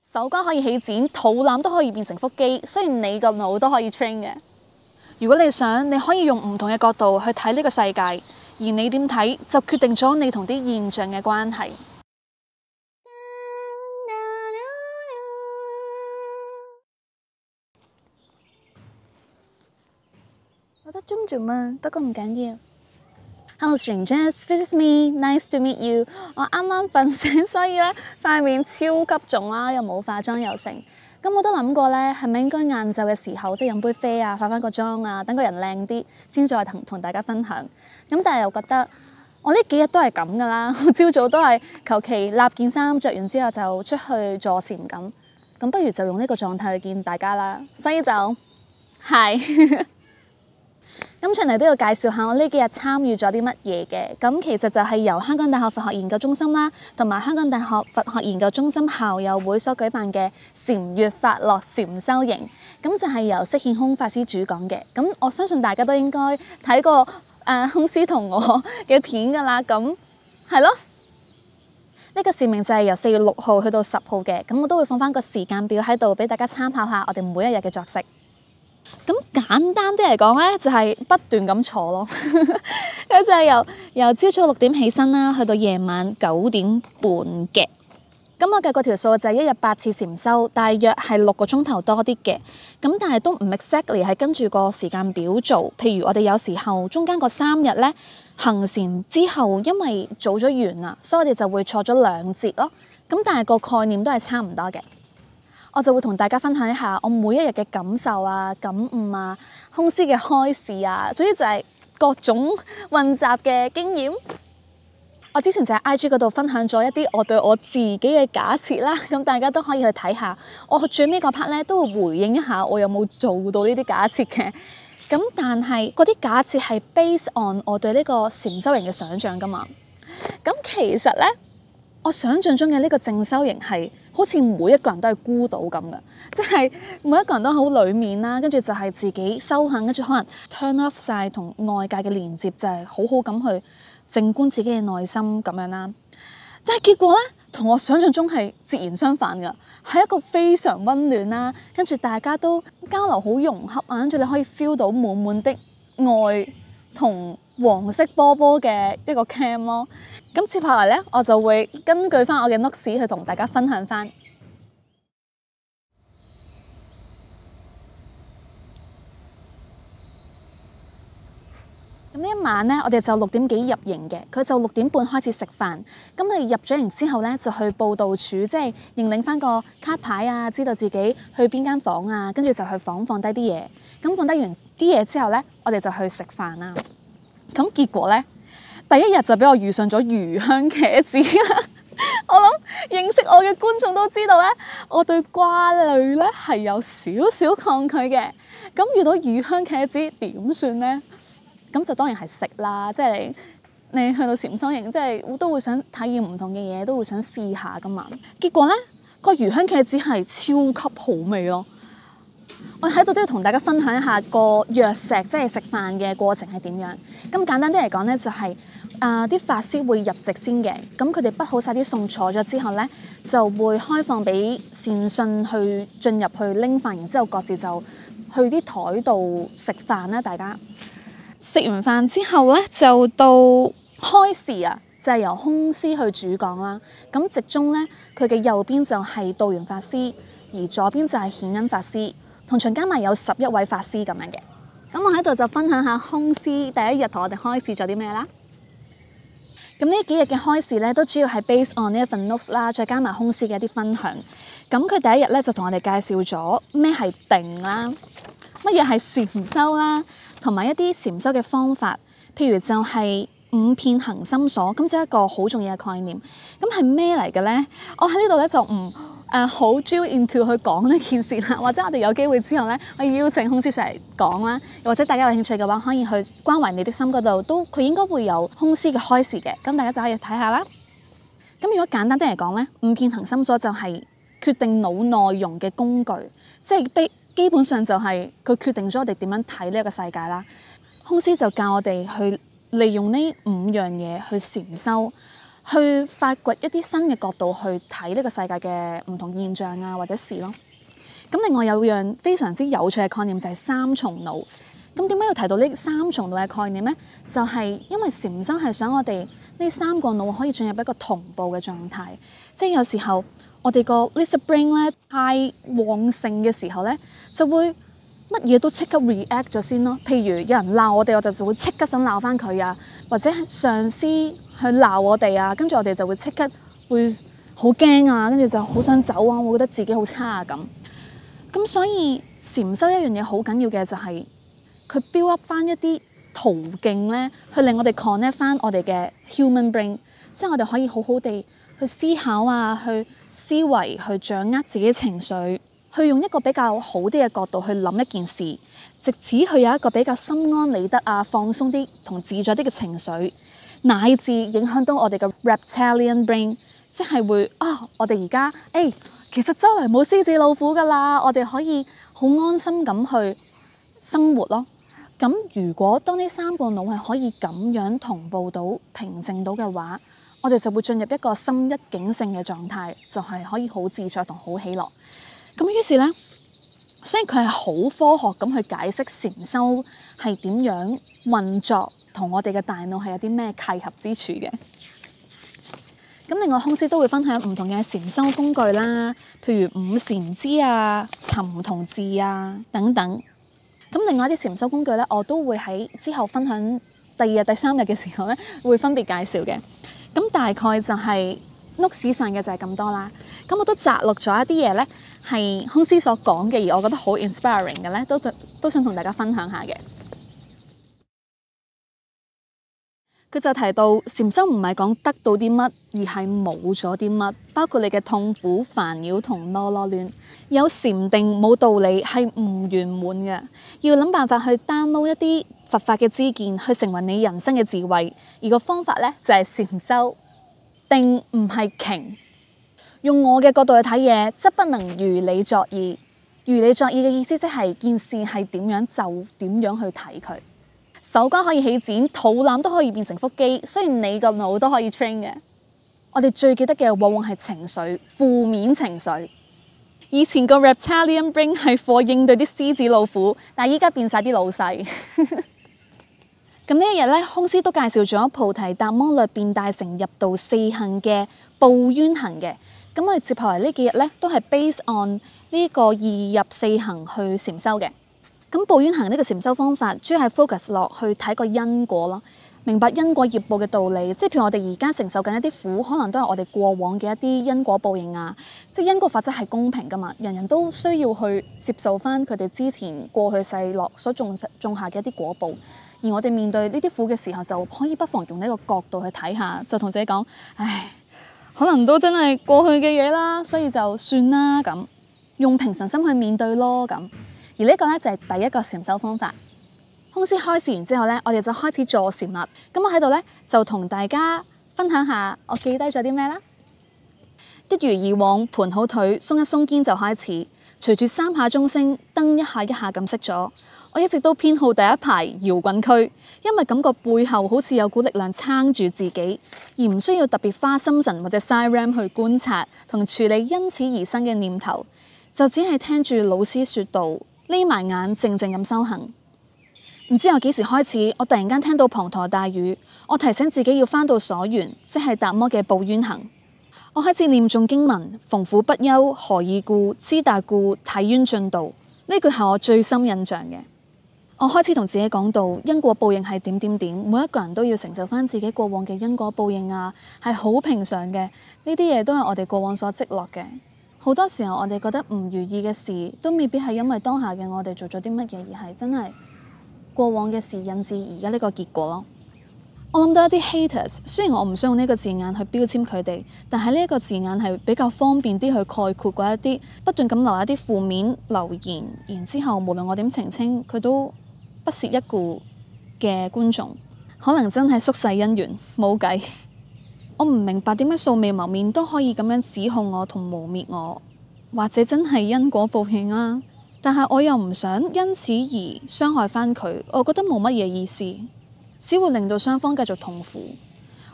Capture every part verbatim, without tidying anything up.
手瓜可以起剪，肚腩都可以變成腹肌，雖然你個腦都可以 train 嘅。如果你想，你可以用唔同嘅角度去睇呢個世界，而你點睇就決定咗你同啲現象嘅關係。我覺得中咗嘛，不過唔緊要。Hello strangers, this is me. Nice to meet you. 我啱啱瞓醒，所以咧塊面超級腫啦，又冇化妝又成。咁我都諗過咧，係咪應該晏晝嘅時候即係飲杯啡啊，化翻個妝啊，等個人靚啲，先再同同大家分享。咁但係又覺得我呢幾日都係咁噶啦，我朝早都係求其立件衫着完之後就出去坐禪咁。咁不如就用呢個狀態去見大家啦。所以就係。咁出嚟都要介紹下我呢幾日參與咗啲乜嘢嘅。咁其實就係由香港大學佛學研究中心啦，同埋香港大學佛學研究中心校友會所舉辦嘅禪悦法樂禪修營。咁就係由釋顯空法師主講嘅。咁我相信大家都應該睇過誒空師同我嘅片㗎啦。咁係咯，呢個使命就係由四月六號去到十號嘅。咁我都會放翻個時間表喺度俾大家參考下我哋每一日嘅作息。咁簡單啲嚟講咧，就係不斷咁坐咯。佢就係由由朝早六點起身啦，去到夜晚九點半嘅。咁我計過條數就係一日八次禪修，大約係六個鐘頭多啲嘅。咁但係都唔 exactly 係跟住個時間表做。譬如我哋有時候中間個三日咧行禪之後，因為早咗完啦，所以我哋就會坐咗兩節咯。咁但係個概念都係差唔多嘅。我就會同大家分享一下我每一日嘅感受啊、感悟啊、空師嘅開示啊，總之就係各種混雜嘅經驗。我之前就喺 I G 嗰度分享咗一啲我對我自己嘅假設啦，咁大家都可以去睇下。我最尾嗰 part 咧都會回應一下我有冇做到呢啲假設嘅。咁但係嗰啲假設係 based on 我對呢個禪修營嘅想像㗎嘛。咁其實咧，我想象中嘅呢個靜修營係好似每一個人都係孤島咁嘅，即係每一個人都好裏面啦，跟住就係自己修行，跟住可能 turn off 晒同外界嘅連接，就係好好咁去靜觀自己嘅內心咁樣啦。但係結果咧，同我想象中係截然相反嘅，係一個非常溫暖啦，跟住大家都交流好融洽啊，跟住你可以 feel 到滿滿的愛同黃色波波嘅一個 cam 咯。咁接下來咧，我就會根據翻我嘅 notes 去同大家分享翻。咁呢一晚咧，我哋就六點幾入營嘅，佢就六點半開始食飯。咁我哋入咗營之後咧，就去報到處，即係認領翻個卡牌啊，知道自己去邊間房啊，跟住就去房放低啲嘢。咁放低完啲嘢之後咧，我哋就去食飯啦。咁結果咧，第一日就俾我遇上咗魚香茄子啦。我諗認識我嘅觀眾都知道咧，我對瓜類咧係有少少抗拒嘅。咁遇到魚香茄子點算咧？咁就當然係食啦，即係你你去到禪修營，即係都會想體驗唔同嘅嘢，都會想試下噶嘛。結果咧，個魚香茄子係超級好味咯。我喺度都要同大家分享一下個藥石，即係食飯嘅過程係點樣。咁簡單啲嚟講咧，就係啊啲法師會入席先嘅。咁佢哋筆好晒啲餸坐咗之後咧，就會開放俾善信去進入去拎飯，然之後各自就去啲台度食飯啦。大家食完飯之後咧，就到開示啊，就係由空師去主講啦。咁席中咧，佢嘅右邊就係道元法師，而左邊就係顯恩法師。同場加埋有十一位法師咁樣嘅。咁我喺度就分享下空師第一日同我哋開示咗啲咩啦。咁呢幾日嘅開示咧，都主要係 based on 呢一份 notes 啦，再加埋空師嘅一啲分享。咁佢第一日咧就同我哋介紹咗咩係定啦，乜嘢係禪修啦，同埋一啲禪修嘅方法，譬如就係五遍行心所，咁即係一個好重要嘅概念。咁係咩嚟嘅咧？我喺呢度咧就唔誒好 drill into 去講呢件事啦，或者我哋有機會之後咧，我邀請空師上嚟講啦，又或者大家有興趣嘅話，可以去關懷你的心嗰度，都佢應該會有空師嘅開示嘅，咁大家就可以睇下啦。咁如果簡單啲嚟講咧，五遍行心所就係決定腦內容嘅工具，即係基本上就係佢決定咗我哋點樣睇呢一個世界啦。空師就教我哋去利用呢五樣嘢去禪修。 去發掘一啲新嘅角度去睇呢個世界嘅唔同現象啊或者事咯。咁另外有樣非常之有趣嘅概念就係三重腦。咁點解要提到呢三重腦嘅概念呢？就係因為禪修係想我哋呢三個腦可以進入一個同步嘅狀態，即係有時候我哋個 lizard brain 咧太旺盛嘅時候咧，就會乜嘢都即刻 react 咗先咯。譬如有人鬧我哋，我就就會即刻想鬧翻佢啊，或者係上司去鬧我哋啊，跟住我哋就會即刻會好驚啊，跟住就好想走啊，我覺得自己好差啊咁。咁所以禪修一樣嘢好緊要嘅就係佢 build up 翻一啲途徑咧，去令我哋 connect 翻我哋嘅 human brain， 即係我哋可以好好地去思考啊，去思維，去掌握自己情緒，去用一個比較好啲嘅角度去諗一件事，藉此去有一個比較心安理得啊、放鬆啲同自在啲嘅情緒，乃至影響到我哋嘅 reptilian brain， 即係會啊，我哋而家誒其實周圍冇獅子老虎㗎啦，我哋可以好安心咁去生活咯。咁如果當呢三個腦係可以咁樣同步到平靜到嘅話，我哋就會進入一個心一境性嘅狀態，就係可以好自在同好喜樂。咁於是呢，雖然佢係好科學咁去解釋禪修係點樣運作，同我哋嘅大腦係有啲咩契合之處嘅。咁另外，空師都會分享唔同嘅禪修工具啦，譬如五禪支啊、尋同字啊等等。咁另外一啲禪修工具咧，我都會喺之後分享第二日、第三日嘅時候咧，會分別介紹嘅。咁大概就係 notes 上嘅就係咁多啦。咁我都摘錄咗一啲嘢咧，係空師所講嘅，而我覺得好 inspiring 嘅咧，都都想同大家分享下嘅。佢就提到禪修唔係講得到啲乜，而係冇咗啲乜，包括你嘅痛苦、煩擾同囉囉攣。有禪定冇道理係唔圓滿嘅，要諗辦法去 download 一啲佛法嘅知見，去成為你人生嘅智慧。而個方法咧就係禪修。定唔係擎，用我嘅角度去睇嘢，則不能如理作意。如理作意嘅意思即係件事係點樣就點樣去睇佢。手瓜可以起剪，肚腩都可以變成腹肌，雖然你個腦都可以 train 嘅。我哋最記得嘅往往係情緒，負面情緒。以前個 reptilian brain 係課應對啲獅子老虎，但係依家變晒啲老細。咁呢一日咧，空師都介紹咗菩提達摩略變大成入道四行嘅報冤行嘅。咁我哋接下嚟呢幾日咧，都係 based on 呢個二入四行去禪修嘅。咁報冤行呢個禪修方法，主要係 focus 落去睇個因果咯，明白因果業報嘅道理。即係譬如我哋而家承受緊一啲苦，可能都係我哋過往嘅一啲因果報應啊。即係因果法則係公平噶嘛，人人都需要去接受翻佢哋之前過去世落所種種下嘅一啲果報。而我哋面對呢啲苦嘅時候，就可以不妨用呢個角度去睇下，就同自己講：唉，可能都真係過去嘅嘢啦，所以就算啦咁，用平常心去面對咯咁。而呢個咧就係第一個禪修方法。空師開示完之後咧，我哋就開始坐禪啦。咁我喺度咧就同大家分享下我記低咗啲咩啦。一如以往，盤好腿，鬆一鬆肩就開始。隨住三下鐘聲，燈一下一下咁熄咗。我一直都偏好第一排搖滾區，因為感覺背後好似有股力量撐住自己，而唔需要特別花心神或者嘥 RAM 去觀察同處理因此而生嘅念頭，就只係聽住老師說道，匿埋眼靜靜咁修行。唔知我幾時開始，我突然間聽到滂沱大雨，我提醒自己要返到所緣，即係達摩嘅報冤行。我開始念誦經文，逢苦不憂，何以故？知達故，體冤進度。呢句係我最深印象嘅。我開始同自己講到因果報應係點點點，每一個人都要承受翻自己過往嘅因果報應啊，係好平常嘅。呢啲嘢都係我哋過往所積落嘅。好多時候我哋覺得唔如意嘅事，都未必係因為當下嘅我哋做咗啲乜嘢，而係真係過往嘅事引致而家呢個結果咯。我諗到一啲 haters， 雖然我唔想用呢個字眼去標籤佢哋，但係呢一個字眼係比較方便啲去概括嗰一啲不斷咁留一啲負面留言，然之後無論我點澄清，佢都不屑一顧嘅觀眾，可能真係宿世姻緣，冇計。我唔明白點解素未謀面都可以咁樣指控我同污蔑我，或者真係因果報應啊？但係我又唔想因此而傷害翻佢，我覺得冇乜嘢意思。只會令到雙方繼續痛苦。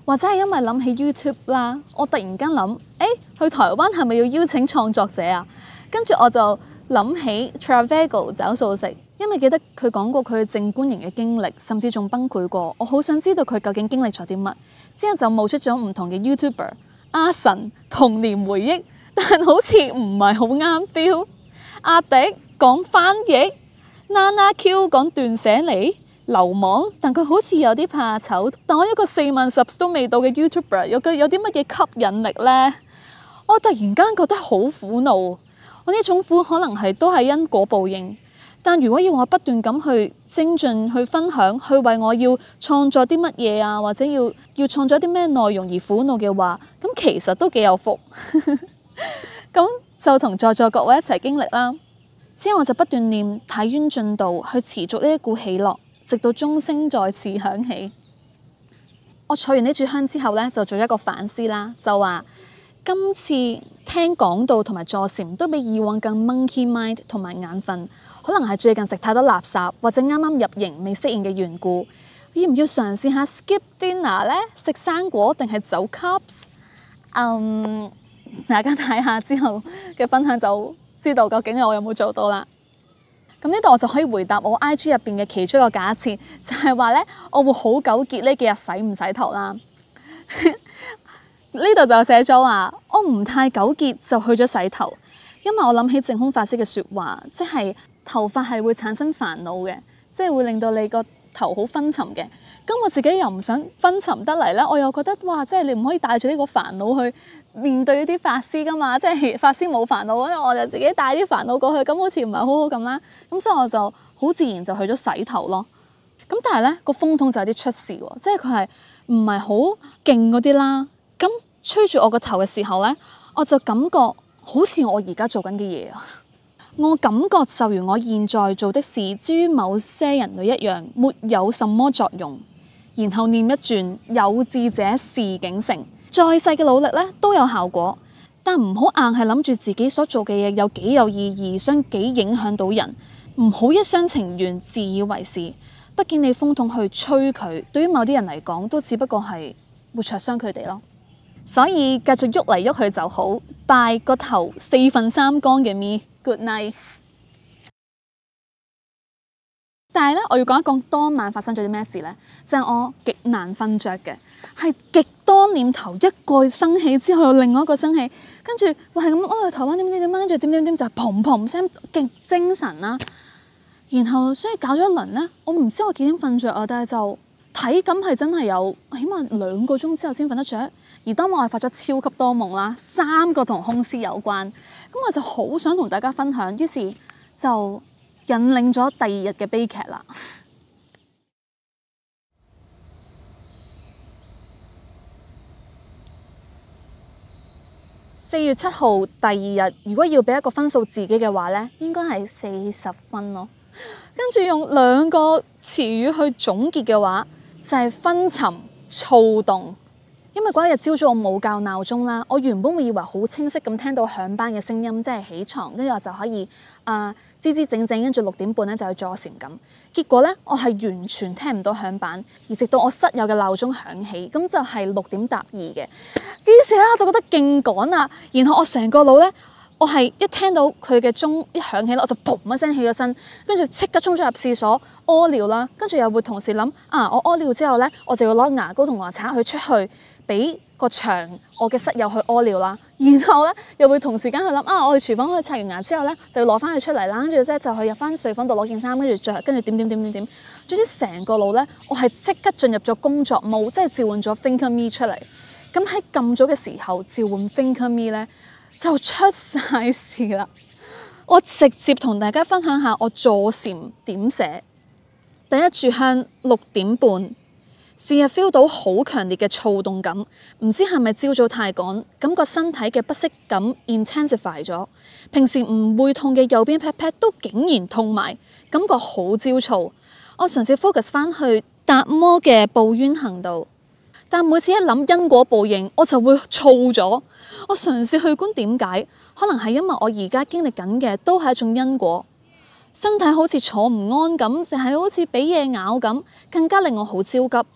或者係因為諗起 YouTube 啦，我突然間諗，誒去台灣係咪要邀請創作者啊？跟住我就諗起 Travago 找素食，因為記得佢講過佢靜觀營嘅經歷，甚至仲崩潰過。我好想知道佢究竟經歷咗啲乜。之後就冒出咗唔同嘅 YouTuber， 阿神童年回憶，但好似唔係好啱 feel。阿迪講翻譯，Nana Q 講斷捨離。流氓，但佢好似有啲怕醜。但我一個四萬 subs 都未到嘅 YouTuber， 有個有啲乜嘢吸引力呢？我突然間覺得好苦惱。我呢種苦可能係都係因果報應。但如果要我不斷咁去精進、去分享、去為我要創作啲乜嘢啊，或者要要創作啲咩內容而苦惱嘅話，咁其實都幾有福。咁就同在座各位一齊經歷啦。之後我就不斷念體院進度，去持續呢一股喜樂。直到鐘聲再次響起，我坐完呢炷香之後呢，就做一個反思啦，就話今次聽講道同埋坐禪都比以往更 monkey mind 同埋眼瞓，可能係最近食太多垃圾或者啱啱入營未適應嘅緣故。要唔要嘗試下 skip dinner 呢？食生果定係走 cups？嗯，大家睇下之後嘅分享就知道究竟我有冇做到啦。咁呢度我就可以回答我 I G 入邊嘅其中一個假設，就係話咧，我會好糾結呢幾日洗唔洗頭啦。呢度就寫咗話，我唔太糾結就去咗洗頭，因為我諗起淨空法師嘅説話，即係頭髮係會產生煩惱嘅，即係會令到你個頭好昏沉嘅。咁我自己又唔想昏沉得嚟咧，我又覺得哇，即係你唔可以帶住呢個煩惱去面對呢啲法師噶嘛，即係法師冇煩惱，因為我就自己帶啲煩惱過去，咁好似唔係好好咁啦。咁所以我就好自然就去咗洗頭咯。咁但係咧個風筒就有啲出事喎，即係佢係唔係好勁嗰啲啦。咁吹住我個頭嘅時候咧，我就感覺好似我而家做緊嘅嘢啊。我感覺就如我現在做的事，至於某些人類一樣，沒有什麼作用。然後念一轉，有志者事竟成。再細嘅努力咧都有效果，但唔好硬係諗住自己所做嘅嘢有幾有意義，想幾影響到人。唔好一廂情願，自以為是。畢竟你風筒去吹佢，對於某啲人嚟講，都只不過係會灼傷佢哋咯。所以繼續喐嚟喐去就好。拜個頭四分三乾嘅 me，good night。但係咧，我要講一講當晚發生咗啲咩事咧，就係、是、我極難瞓着嘅，係極多念頭一個生起之後，有另外一個生起，跟住話係咁，哦，台灣點點點，跟住點點點就砰砰聲，極精神啦。然後所以搞咗一輪咧，我唔知我幾點瞓着啊，但係就體感係真係有起碼兩個鐘之後先瞓得着。而當晚我係發咗超級多夢啦，三個同空師有關，咁我就好想同大家分享，於是就引領咗第二日嘅悲劇啦。四月七號第二日，如果要俾一個分數自己嘅話咧，應該係四十分咯。跟住用兩個詞語去總結嘅話，就係昏沉、躁動。因為嗰一日朝早我冇校鬧鐘啦，我原本會以為好清晰咁聽到響班嘅聲音，即係起床，跟住我就可以啊支支整整，跟住六點半咧就去坐禪咁。結果咧，我係完全聽唔到響班，而直到我室友嘅鬧鐘響起，咁就係六點搭二嘅。於是咧，我就覺得勁趕啊！然後我成個腦咧，我係一聽到佢嘅鐘一響起咧，我就砰一聲起咗身，跟住即刻衝咗入廁所屙尿啦。跟住又會同時諗啊，我屙尿之後咧，我就要攞牙膏同牙刷去出去，俾個牆我嘅室友去屙尿啦。然後咧又會同時間去諗啊，我去廚房去刷完牙之後咧，就要攞翻佢出嚟啦。跟住咧就去入翻睡房度攞件衫，跟住着，跟住點點點點點。總之成個腦咧，我係即刻進入咗工作模，即係召喚咗 Thinker Me 出嚟。咁喺咁早嘅時候召喚 Thinker Me 咧，就出晒事啦！我直接同大家分享下我坐禪點寫。第一炷香六點半，是日 feel 到好強烈嘅躁動感，唔知係咪朝早太趕，感覺身體嘅不適感 intensify 咗。平時唔會痛嘅右邊 pat pat 都竟然痛埋，感覺好焦躁。我嘗試 focus 翻去達摩嘅報冤行度。但每次一諗因果報應，我就會燥咗。我嘗試去觀點解，可能係因為我而家經歷緊嘅都係一種因果。身體好似坐唔安咁，淨係好似俾嘢咬咁，更加令我好焦急。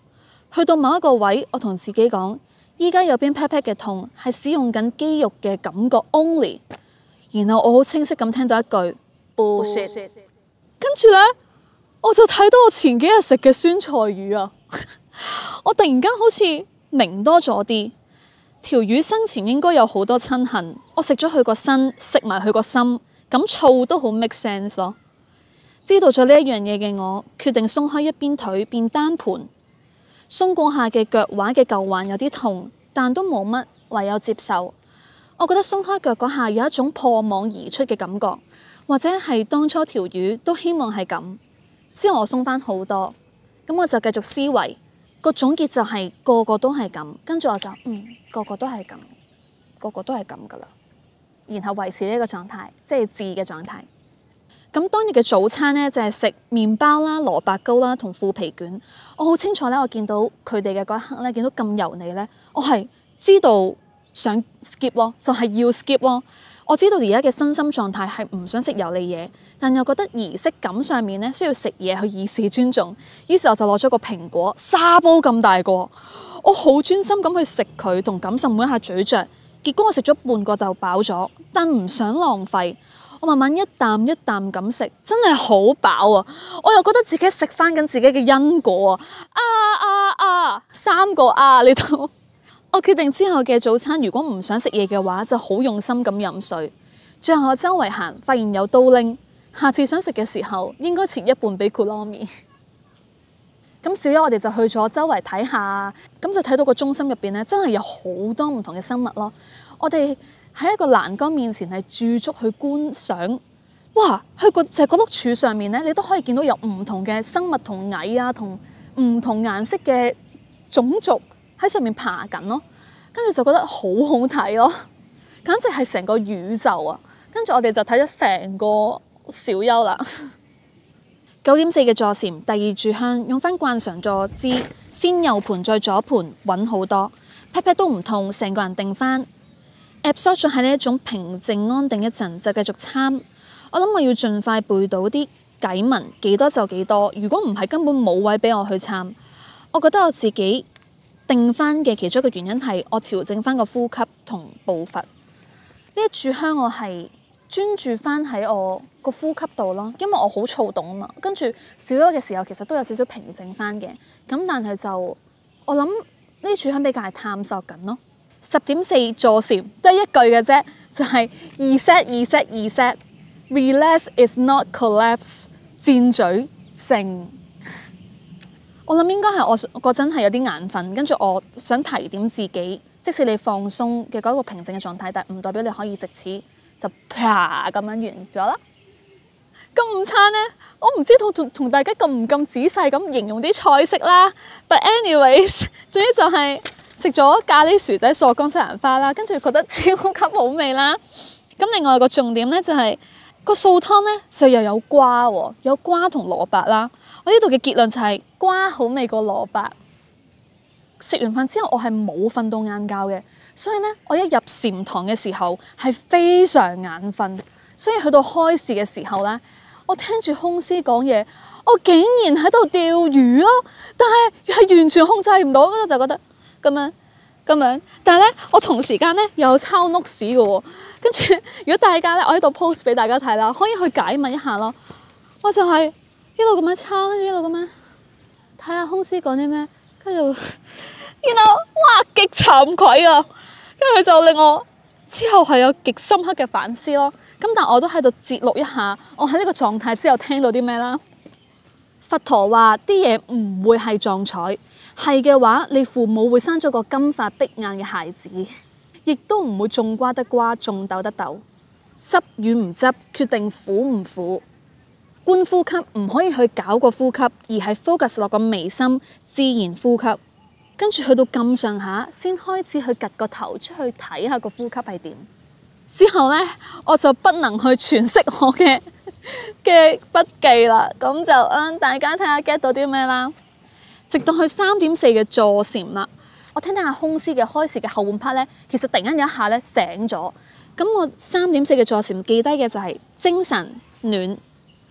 去到某一個位，我同自己講，依家有邊 pat pat 嘅痛係使用緊肌肉嘅感覺 only。然後我好清晰咁聽到一句 bullshit， 跟住呢，我就睇到我前幾日食嘅酸菜魚啊，我突然間好似明多咗啲。條魚生前應該有好多親恨，我食咗佢個身，食埋佢個心，咁醋都好 make sense 咯。知道咗呢一樣嘢嘅我，決定鬆開一邊腿變單盤，鬆過下嘅腳踝嘅舊患有啲痛，但都冇乜，唯有接受。我覺得鬆開腳嗰下有一種破網而出嘅感覺，或者係當初條魚都希望係咁。之後我鬆返好多，咁我就繼續思維。個總結就係、是、個個都係咁，跟住我就嗯個個都係咁，個個都係咁噶啦，然後維持呢個狀態，即係治嘅狀態。咁當日嘅早餐呢，就係、是、食麵包啦、蘿蔔糕啦同腐皮卷。我好清楚咧，我見到佢哋嘅嗰一刻咧，見到咁油膩咧，我係知道想 skip 咯，就係、是、要 skip 咯。我知道而家嘅身心狀態係唔想食油膩嘢，但又覺得儀式感上面咧需要食嘢去以示尊重，於是我就攞咗個蘋果沙煲咁大個，我好專心咁去食佢同感受每一下咀嚼。結果我食咗半個就飽咗，但唔想浪費，我慢慢一啖一啖咁食，真係好飽啊！我又覺得自己食翻緊自己嘅因果啊！啊啊啊！三個啊呢度。我決定之後嘅早餐，如果唔想食嘢嘅話，就好用心咁飲水。最後我周圍行，發現有刀拎，下次想食嘅時候，應該切一半俾 Kuromi。咁小優我哋就去咗周圍睇下，咁就睇到個中心入邊咧，真係有好多唔同嘅生物咯。我哋喺一個欄杆面前係駐足去觀賞，哇！去個就係嗰碌柱上面咧，你都可以見到有唔同嘅生物同蟻啊，同唔同顏色嘅種族喺上面爬緊咯，跟住就覺得好好睇咯，簡直係成個宇宙啊！跟住我哋就睇咗成個小優啦。九點四嘅坐禪，第二炷香，用翻慣常坐姿，先右盤再左盤，穩好多，pat pat 都唔痛，成個人定翻。absorb 咗喺呢一種平靜安定一陣，就繼續參。我諗我要盡快背到啲偈文，幾多就幾多。如果唔係，根本冇位俾我去參。我覺得我自己定翻嘅其中一個原因係我調整翻個呼吸同步伐。呢一炷香我係專注翻喺我個呼吸度咯，因為我好躁動啊嘛。跟住小優嘅時候其實都有少少平靜翻嘅，咁但係就我諗呢炷香比較係探索緊咯。十點四坐禪得一句嘅啫，就係 reset reset reset relax is not collapse 箭嘴靜。我諗應該係我嗰陣係有啲眼瞓，跟住我想提點自己，即使你放鬆嘅嗰個平靜嘅狀態，但唔代表你可以藉此就啪咁樣完咗啦。咁午餐呢，我唔知同同同大家咁唔咁仔細咁形容啲菜式啦。But anyways， 總之就係食咗咖喱薯仔索乾西蘭花啦，跟住覺得超級好味啦。咁另外個重點呢，就係、是、個素湯呢，就又有瓜喎，有瓜同蘿蔔啦。我呢度嘅結論就係、是、瓜好味過蘿蔔。食完飯之後，我係冇瞓到晏覺嘅，所以呢，我一入禪堂嘅時候係非常眼瞓，所以去到開示嘅時候呢，我聽住空師講嘢，我竟然喺度釣魚咯，但係係完全控制唔到，跟住就覺得咁樣咁樣。但係呢，我同時間呢又抄 notes 嘅喎，跟住如果大家呢，我喺度 post 俾大家睇啦，可以去解密一下咯。我就係、是。一路咁樣抄，跟住一路咁樣睇下空師講啲咩，跟住然後哇極慚愧啊！跟住佢就令我之後係有極深刻嘅反思咯。咁但我都喺度節錄一下，我喺呢個狀態之後聽到啲咩啦。佛陀話啲嘢唔會係撞彩，係嘅話你父母會生咗個金髮碧眼嘅孩子，亦都唔會種瓜得瓜，種豆得豆。執與唔執，決定苦唔苦。觀呼吸唔可以去搞個呼吸，而係 focus 落個眉心，自然呼吸。跟住去到咁上下，先開始去趌個頭出去睇下個呼吸係點。之後呢，我就不能去詮釋我嘅嘅筆記啦。咁就啊，大家睇下 get 到啲咩啦。直到去三點四嘅坐禪啦，我聽聽下空師嘅開示嘅後半 part 呢，其實突然間有一下呢醒咗。咁我三點四嘅坐禪記低嘅就係精神暖。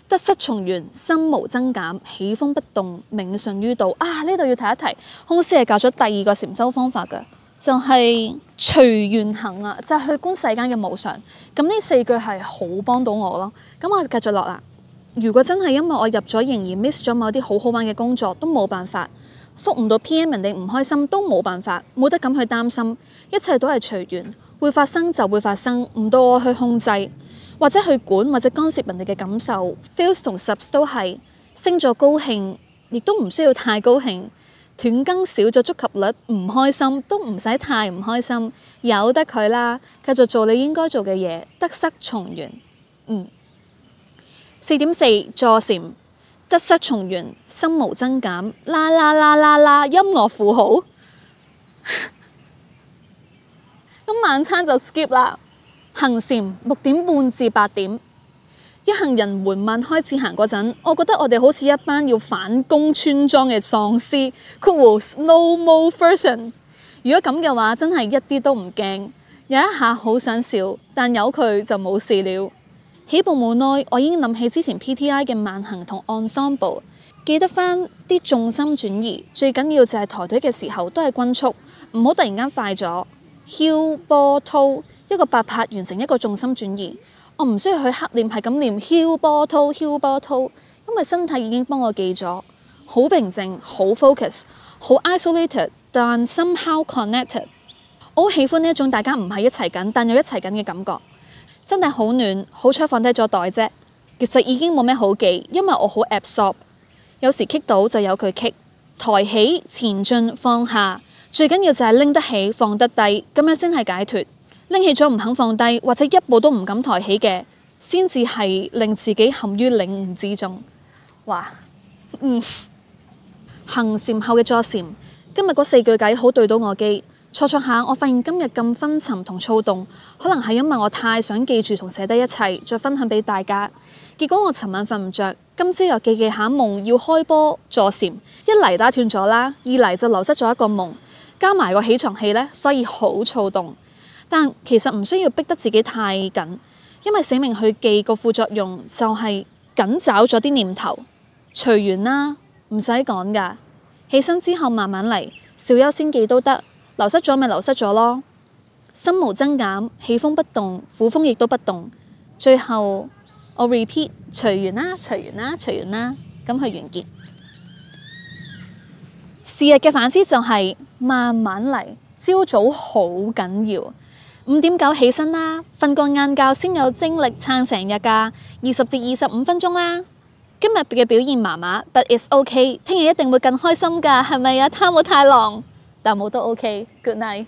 得失從緣，心無增減，喜風不動，冥順於道。啊，呢度要提一提，空師係教咗第二個禪修方法嘅，就係、是、隨緣行啊，就係、是、去觀世間嘅無常。咁呢四句係好幫到我咯。咁我繼續落啦。如果真係因為我入咗營而 miss 咗某啲好好玩嘅工作，都冇辦法。覆唔到 P M 人哋唔開心都冇辦法，冇得咁去擔心，一切都係隨緣，會發生就會發生，唔到我去控制或者去管或者干涉人哋嘅感受。feels 同 subs 都係升咗高興，亦都唔需要太高興。斷更少咗觸及率唔開心，都唔使太唔開心，由得佢啦，繼續做你應該做嘅嘢，得失從緣。嗯，四點四坐禪。得失從緣，心無增減，啦啦啦啦啦，音樂符號。咁晚餐就 skip 啦。行禪六點半至八點，一行人緩慢開始行嗰陣，我覺得我哋好似一班要反攻村莊嘅喪屍。括弧 slow mo version。如果咁嘅話，真係一啲都唔驚，有一下好想笑，但有佢就冇事了。起步冇耐，我已經諗起之前 P T I 嘅慢行同 ensemble， 記得翻啲重心轉移，最緊要就係抬腿嘅時候都係均速，唔好突然間快咗。heel 波 toe 一個八拍完成一個重心轉移，我唔需要去刻念係咁念 heel 波 toe heel 波 toe，因為身體已經幫我記咗，好平靜，好 focus， 好 isolated， 但 somehow connected。我好喜歡呢一種大家唔係一齊緊，但又一齊緊嘅感覺。身體好暖，好彩放低咗袋啫。其實已經冇咩好記，因為我好 absorb。有時棘到就由佢棘，抬起前進放下，最緊要就係拎得起放得低，咁樣先係解脫。拎起咗唔肯放低，或者一步都唔敢抬起嘅，先至係令自己陷於領悟之中。哇，嗯，行禪後嘅坐禪，今日嗰四句偈好對到我機。坐坐下，我發現今日咁昏沉同躁動，可能係因為我太想記住同寫低一切，再分享俾大家。結果我尋晚瞓唔着，今朝又記記下夢要開波坐禪，一嚟打斷咗啦，二嚟就流失咗一個夢，加埋個起床氣呢，所以好躁動。但其實唔需要逼得自己太緊，因為死命去記個副作用就係緊找咗啲念頭，隨緣啦，唔使趕㗎。起身之後慢慢嚟，小休先記都得。流失咗咪流失咗咯，心無增減，喜風不動，苦風亦都不動。最後我 repeat 隨緣啦，隨緣啦，隨緣啦，咁去完結。是日嘅反思就係、是、慢慢嚟，朝早好緊要。五點九起身啦，瞓個晏覺先有精力撐成日㗎，二十至二十五分鐘啦。今日嘅表現麻麻 ，but it's okay， 聽日一定會更開心㗎，係咪啊？貪冇太狼。但冇都 OK，Good night。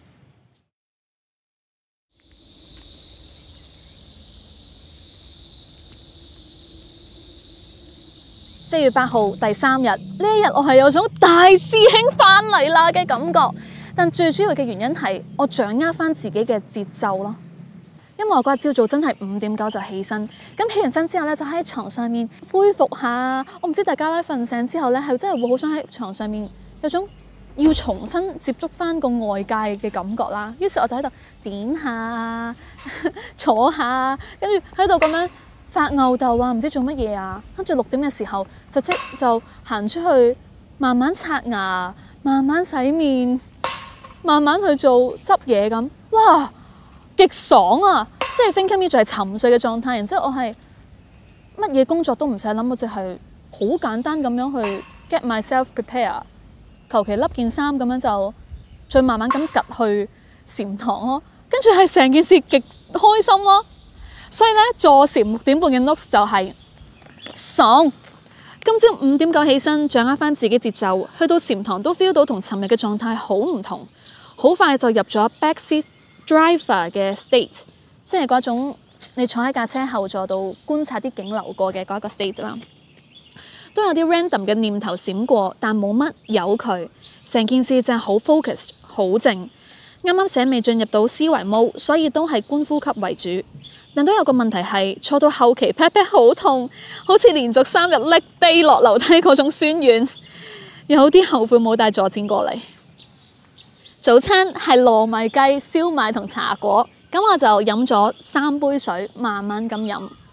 四月八號第三日，呢一日我係有種大師兄返嚟啦嘅感覺，但最主要嘅原因係我掌握返自己嘅節奏咯。因為我嗰日朝早真係五點九就起身，咁起完身之後咧就喺床上面恢復下。我唔知大家咧瞓醒之後咧係真係會好想喺床上面有種要重新接觸翻個外界嘅感覺啦，於是我就喺度點下坐下，跟住喺度咁樣發吽哣啊，唔知做乜嘢啊。跟住六點嘅時候就即就行出去，慢慢刷牙，慢慢洗面，慢慢去做執嘢咁。哇，極爽啊！即係 think me 就係沉睡嘅狀態，然之後我係乜嘢工作都唔使諗，我就係好簡單咁樣去 get myself prepare。求其笠件衫咁樣就再慢慢咁趌去禪堂咯，跟住係成件事極開心咯。所以咧坐禪六點半嘅 notes 就係、是、爽。今朝五點九起身，掌握翻自己節奏，去到禪堂都 feel 到同尋日嘅狀態好唔同，好快就入咗 backseat driver 嘅 state， 即係嗰種你坐喺架車後座度觀察啲景流過嘅嗰一個 state 啦。都有啲 random 嘅念頭閃過，但冇乜有佢，成件事就係好 focused， 好靜。啱啱寫未進入到思維 mode， 所以都係觀呼吸為主。但都有個問題係，坐到後期 pat pat 好痛，好似連續三日拎低落樓梯嗰種酸軟，有啲後悔冇帶助戰過嚟。早餐係糯米雞、燒賣同茶果，咁我就飲咗三杯水，慢慢咁飲。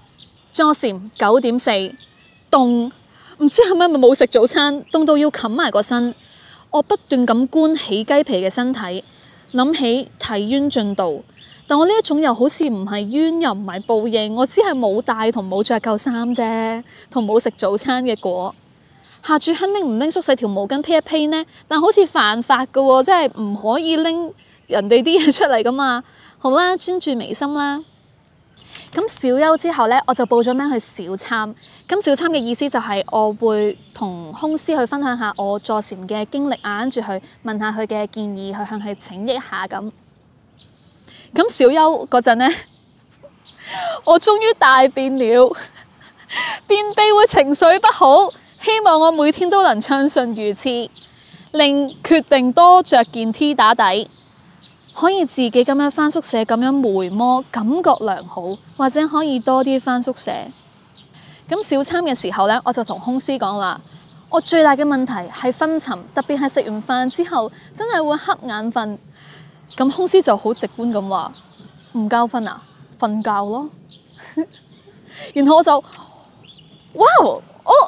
坐禪九點四，凍，唔知係咪咪冇食早餐，凍到要冚埋個身。我不斷咁觀起雞皮嘅身體，諗起體冤進度，但我呢一種又好似唔係冤又唔係報應，我只係冇帶同冇着夠衫啫，同冇食早餐嘅果。下注肯定唔拎縮細條毛巾披一披呢，但好似犯法㗎喎，即係唔可以拎人哋啲嘢出嚟㗎嘛。好啦，專注眉心啦。咁小休之後呢，我就報咗名去小參。咁小參嘅意思就係我會同空師去分享下我坐禪嘅經歷啊，跟住去問下佢嘅建議，去向佢請益下咁。咁小休嗰陣呢，我終於大便了，便秘會情緒不好，希望我每天都能暢順如廁，令決定多着件 T 打底。可以自己咁樣返宿舍咁樣回摩，感覺良好，或者可以多啲返宿舍。咁小參嘅時候呢，我就同空師講啦，我最大嘅問題係昏沉，特別係食完飯之後真係會瞌眼瞓。咁空師就好直觀咁話，唔夠瞓啊，瞓覺咯。然後我就，哇，我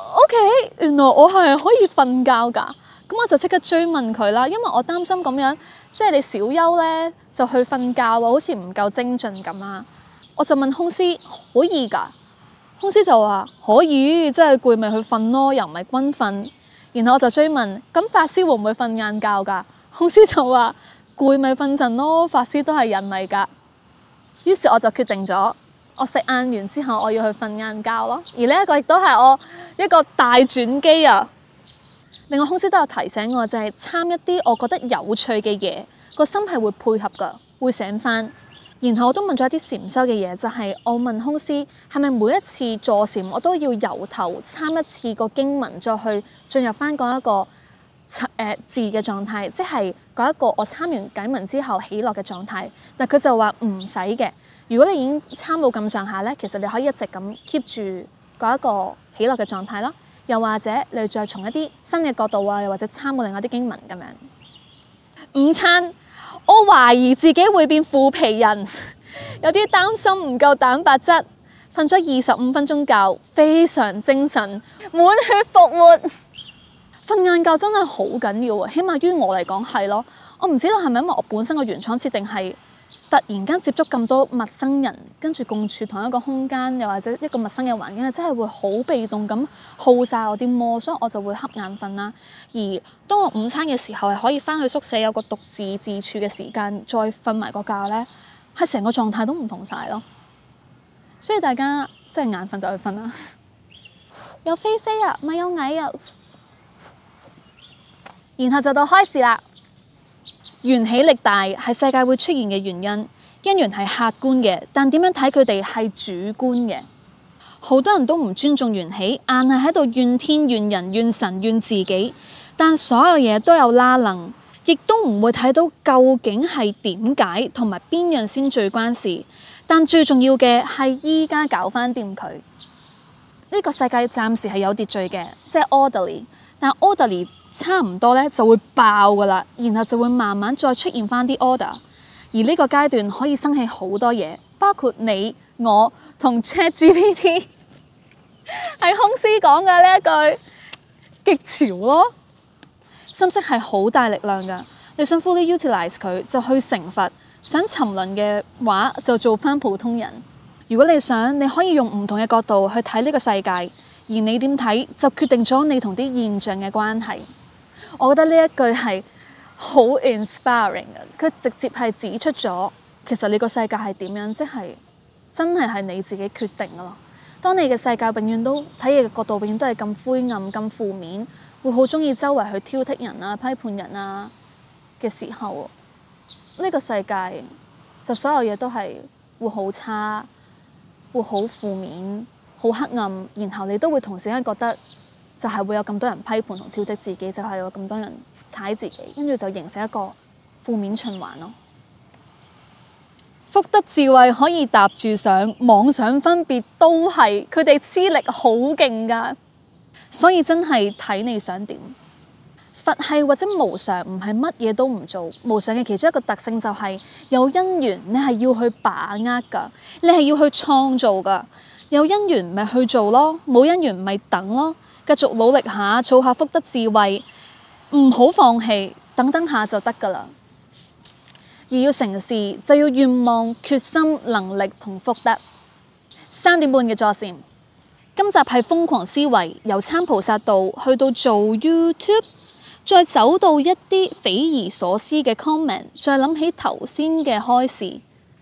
OK， 原來我係可以瞓覺㗎。咁我就即刻追問佢啦，因為我擔心咁樣。即係你小休呢，就去瞓覺喎，好似唔夠精進咁啊！我就問空師可以㗎，空師就話可以，即係攰咪去瞓咯，又唔係軍訓。然後我就追問，咁法師會唔會瞓晏覺㗎？空師就話攰咪瞓陣咯，法師都係人嚟㗎。於是我就決定咗，我食晏完之後我要去瞓晏覺咯。而呢一個亦都係我一個大轉機啊！另外空師都有提醒我，就係參一啲我覺得有趣嘅嘢，個心係會配合㗎，會醒返。然後我都問咗一啲禪修嘅嘢，就係我問空師係咪每一次坐禪我都要由頭參一次個經文，再去進入返嗰一個誒字嘅狀態，即係嗰一個我參完偈文之後喜樂嘅狀態。但佢就話唔使嘅，如果你已經參到咁上下咧，其實你可以一直咁 keep 住嗰一個喜樂嘅狀態咯。又或者你再從一啲新嘅角度啊，又或者參過另外啲經文咁樣。午餐，我懷疑自己會變腐皮人，有啲擔心唔夠蛋白質。瞓咗二十五分鐘覺，非常精神，滿血復活。瞓晏覺真係好緊要啊，起碼於我嚟講係咯。我唔知道係咪因為我本身個原廠設定係突然間接觸咁多陌生人，跟住共處同一個空間，又或者一個陌生嘅環境，真係會好被動咁耗晒我啲魔，所以我就會瞌眼瞓啦。而當我午餐嘅時候係可以返去宿舍有個獨自自處嘅時間，再瞓埋個覺呢，係成個狀態都唔同晒咯。所以大家真係眼瞓就去瞓啦。有飛飛啊，咪有蟻啊！然後就到開始啦。緣起力大係世界會出現嘅原因，因緣係客觀嘅，但點樣睇佢哋係主觀嘅。好多人都唔尊重緣起，硬係喺度怨天怨人怨神怨自己，但所有嘢都有拉楞，亦都唔會睇到究竟係點解同埋邊樣先最關事。但最重要嘅係依家搞翻掂佢。呢個世界暫時係有秩序嘅，即係 orderly， 但 orderly。差唔多咧就會爆噶啦，然後就會慢慢再出現翻啲 order，而呢個階段可以生起好多嘢，包括你我同 ChatGPT 係空師講嘅呢一句極潮咯。心識係好大力量噶，你想 fully utilize 佢就去成佛，想沉淪嘅話就做翻普通人。如果你想，你可以用唔同嘅角度去睇呢個世界，而你點睇就決定咗你同啲現象嘅關係。我覺得呢一句係好 inspiring 嘅，佢直接係指出咗其實你個世界係點樣，即係真係係你自己決定噶咯。當你嘅世界永遠都睇嘢嘅角度永遠都係咁灰暗、咁負面，會好中意周圍去挑剔人啊、批判人啊嘅時候，呢個世界就所有嘢都係會好差，會好負面、好黑暗，然後你都會同時間覺得。就係會有咁多人批判同挑剔自己，就係、是、有咁多人踩自己，跟住就形成一個負面循環咯。福德智慧可以搭住上，妄想分別都係佢哋黐力好勁㗎，所以真係睇你想點。佛系或者無常唔係乜嘢都唔做，無常嘅其中一個特性就係有因緣，你係要去把握㗎，你係要去創造㗎。 有因緣咪去做咯，冇因緣咪等咯，繼續努力下，儲下福德智慧，唔好放棄，等等下就得㗎喇。而要成事就要願望、決心、能力同福德。三點半嘅坐禪，今集係瘋狂思維，由參菩薩道去到做 YouTube， 再走到一啲匪夷所思嘅 comment， 再諗起頭先嘅開示。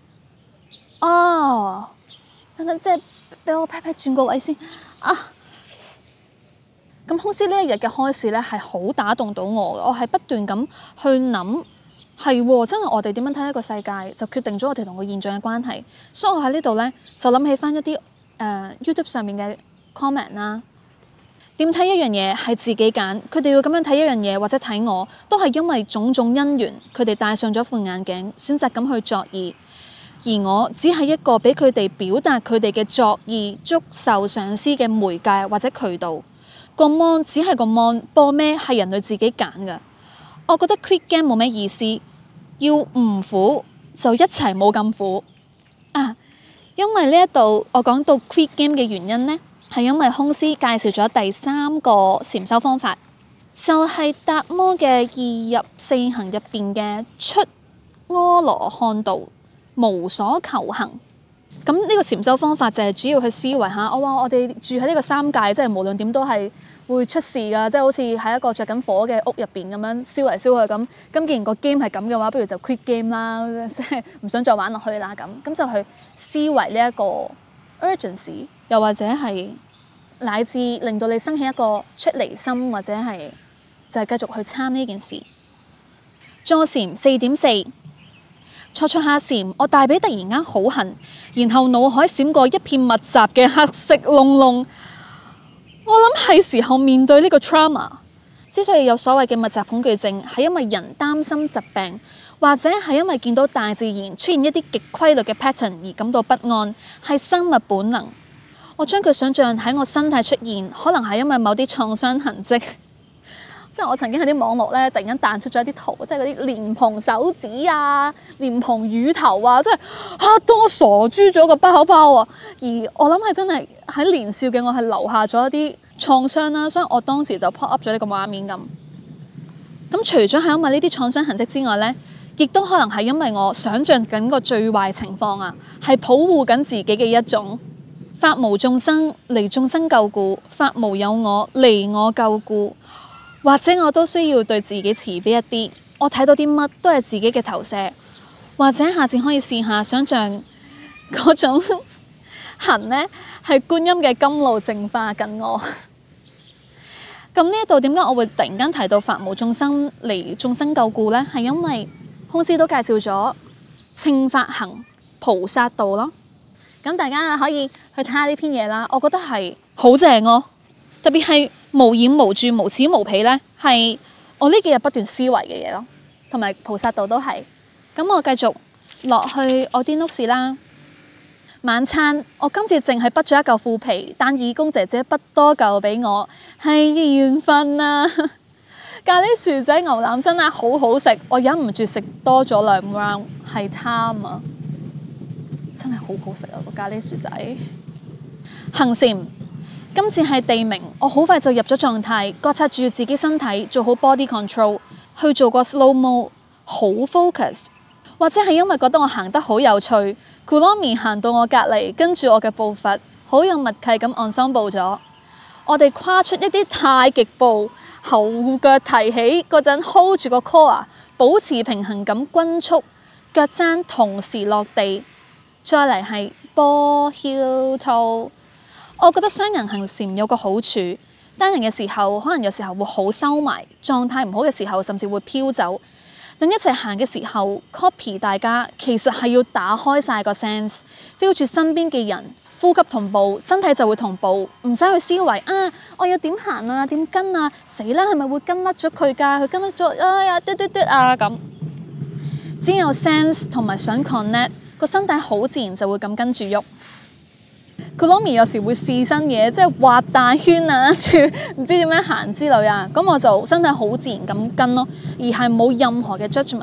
哦，等等，即係俾我 pat pat 轉個位先啊！咁空師呢一日嘅開示咧，係好打動到我嘅。我係不斷咁去諗，係喎，真係我哋點樣睇呢個世界，就決定咗我哋同個現象嘅關係。所以我喺呢度咧，就諗起翻一啲誒、呃、YouTube 上面嘅 comment 啦。點睇一樣嘢係自己揀，佢哋要咁樣睇一樣嘢或者睇我，都係因為種種因緣，佢哋戴上咗副眼鏡，選擇咁去作意。而我只係一個俾佢哋表達佢哋嘅作意、祝壽上師嘅媒介或者渠道。個 mon 只係個 mon， 播咩係人類自己揀㗎。我覺得 quit game 冇咩意思，要唔苦就一齊冇咁苦啊！因為呢一度我講到 quit game 嘅原因呢，係因為空師介紹咗第三個禪修方法，就係達摩嘅二入四行入邊嘅出阿羅漢道。無所求行，咁呢個禪修方法就係主要去思維下，我話我哋住喺呢個三界，即係無論點都係會出事㗎，即係好似喺一個着緊火嘅屋入邊咁樣燒嚟燒去咁。咁既然個 game 係咁嘅話，不如就 quit game 啦，即係唔想再玩落去啦咁。咁就去思維呢一個 urgency， 又或者係乃至令到你生起一個出離心，或者係就係繼續去參呢件事。坐禪四點四。坐坐下禪，我大髀突然間好痕，然後腦海閃過一片密集嘅黑色窿窿。我諗係時候面對呢個 trauma。之所以有所謂嘅密集恐懼症，係因為人擔心疾病，或者係因為見到大自然出現一啲極規律嘅 pattern 而感到不安，係生物本能。我將佢想象喺我身體出現，可能係因為某啲創傷痕跡。即係我曾經喺啲網絡咧，突然間彈出咗一啲圖，即係嗰啲蓮蓬手指啊、蓮蓬乳頭啊，即係嚇到我傻豬咗個包包啊！而我諗係真係喺年少嘅我係留下咗一啲創傷啦，所以我當時就 pop up 咗呢個畫面咁。咁除咗係因為呢啲創傷痕跡之外咧，亦都可能係因為我想像緊個最壞情況啊，係保護緊自己嘅一種法無眾生，離眾生救故；法無有我，離我救故。或者我都需要對自己慈悲一啲，我睇到啲乜都係自己嘅投射，或者下次可以試下想像嗰種痕呢係觀音嘅甘露淨化緊我。咁呢一度點解我會突然間提到法無眾生，離眾生救故呢？係因為空師都介紹咗稱法行菩薩道咯。咁大家可以去睇下呢篇嘢啦，我覺得係好正咯。特別係無染無住無此無彼咧，係我呢幾日不斷思維嘅嘢咯，同埋菩薩道都係。咁我繼續落去我啲 notes 啦。晚餐我今次淨係畢咗一嚿腐皮，但義工姐姐畢多嚿俾我，係緣分啊！咖喱薯仔牛腩真係好好食，我忍唔住食多咗兩 round， 係貪啊！真係好好食啊個咖喱薯仔。行禪。今次係地鳴，我好快就入咗狀態，覺察住自己身體，做好 body control，去做個 slow mo， 好 focus。或者係因為覺得我行得好有趣 ，Kuromi 行到我隔離，跟住我嘅步伐，好有默契咁 ensemble 咗。我哋跨出一啲太極步，後腳提起嗰陣 hold 住個 core， 保持平衡咁均速，腳踭同時落地。再嚟係 ball heel toe。我覺得雙人行禪有個好處，單人嘅時候可能有時候會好收埋，狀態唔好嘅時候甚至會飄走。等一齊行嘅時候 copy 大家，其實係要打開晒個 sense，feel 住身邊嘅人，呼吸同步，身體就會同步，唔使去思維啊！我要點行啊？點跟啊？死啦！係咪會跟甩咗佢㗎？佢跟甩咗，哎呀嘟嘟嘟啊咁。只有 sense 同埋想 connect，個身體好自然就會咁跟住喐。Kuromi 有時會試新嘢，即係畫大圈啊，跟住唔知點樣行之類啊，咁我就身體好自然咁跟咯，而係冇任何嘅 judgment。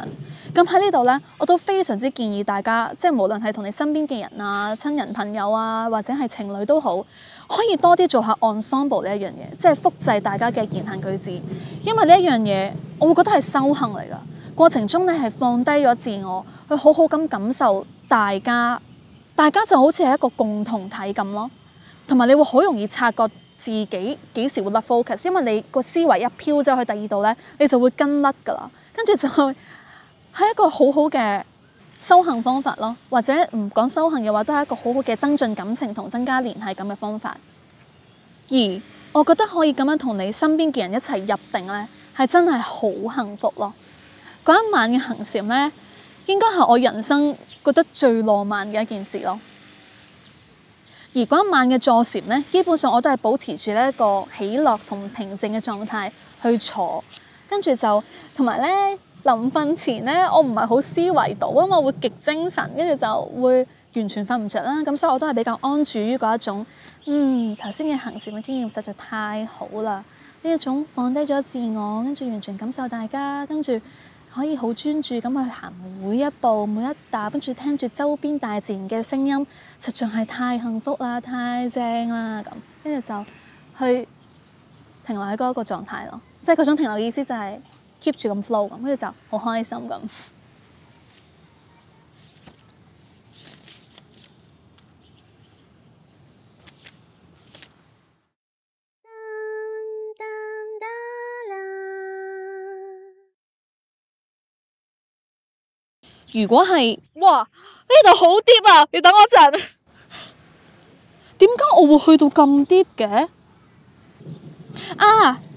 咁喺呢度咧，我都非常之建議大家，即係無論係同你身邊嘅人啊、親人朋友啊，或者係情侶都好，可以多啲做下 ensemble 呢一樣嘢，即係複製大家嘅言行舉止。因為呢一樣嘢，我會覺得係修行嚟㗎。過程中你係放低咗自我，去好好咁感受大家，大家就好似係一個共同體咁咯。同埋你會好容易察覺自己幾時會甩 focus，因為你個思維一飄走去第二度咧，你就會跟甩㗎啦。跟住就係一個好好嘅修行方法咯，或者唔講修行嘅話，都係一個好好嘅增進感情同增加聯繫咁嘅方法。而我覺得可以咁樣同你身邊嘅人一齊入定咧，係真係好幸福咯。嗰一晚嘅行禪咧，應該係我人生覺得最浪漫嘅一件事咯。而嗰一晚嘅坐禪咧，基本上我都係保持住呢一個喜樂同平靜嘅狀態去坐，跟住就同埋咧臨瞓前咧，我唔係好思維到啊嘛，會極精神，跟住就會完全瞓唔着啦。咁所以我都係比較安住於嗰一種，嗯頭先嘅行禪嘅經驗實在太好啦，呢一種放低咗自我，跟住完全感受大家，跟住可以好專注咁去行每一步每一踏，跟住聽住周邊大自然嘅聲音，實在係太幸福啦，太正啦咁，跟住就去停留喺嗰一個狀態咯，即係嗰種停留嘅意思就係 keep 住咁 flow 咁，跟住就好開心咁。如果係哇呢度好 deep 啊，你等我陣。點解我會去到咁 deep 嘅？啊，